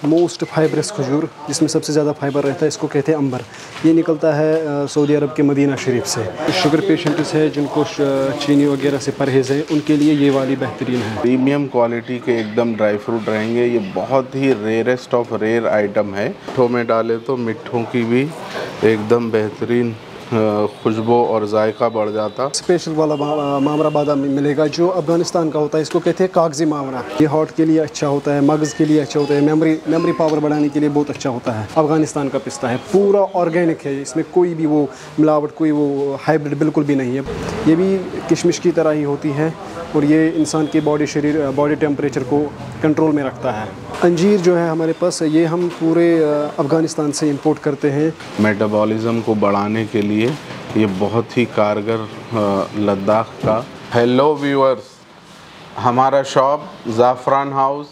Most fibrous खजूर, जिसमें सबसे ज़्यादा फाइबर रहता है, इसको कहते हैं अंबर। ये निकलता है सऊदी अरब के मदीना शरीफ से। शुगर पेशेंट्स है जिनको चीनी वगैरह से परहेज़ है, उनके लिए ये वाली बेहतरीन है। प्रीमियम क्वालिटी के एकदम ड्राई फ्रूट रहेंगे। ये बहुत ही रेयरेस्ट ऑफ रेयर आइटम है। मिठों में डाले तो मिठों की भी एकदम बेहतरीन खुशबू और जायका बढ़ जाता। स्पेशल वाला मामरा बादाम मिलेगा जो अफगानिस्तान का होता है, इसको कहते हैं कागजी मामरा। ये हार्ट के लिए अच्छा होता है, मगज़ के लिए अच्छा होता है, मेमोरी पावर बढ़ाने के लिए बहुत अच्छा होता है। अफगानिस्तान का पिस्ता है, पूरा ऑर्गेनिक है, इसमें कोई भी वो मिलावट, कोई वो हाइब्रिड बिल्कुल भी नहीं है। ये भी किशमिश की तरह ही होती है और ये इंसान के बॉडी टेम्परेचर को कंट्रोल में रखता है। अंजीर जो है हमारे पास, ये हम पूरे अफ़गानिस्तान से इंपोर्ट करते हैं। मेटाबॉलिज्म को बढ़ाने के लिए ये बहुत ही कारगर लद्दाख का। हेलो व्यूअर्स, हमारा शॉप ज़ाफ़रान हाउस